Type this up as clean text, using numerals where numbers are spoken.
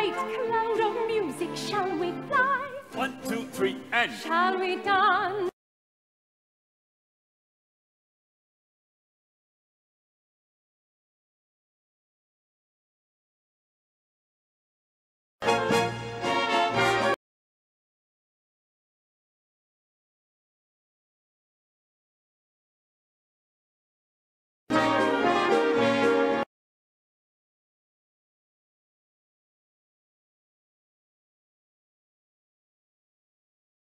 great cloud of music shall we fly? 1, 2, 3, and shall we dance?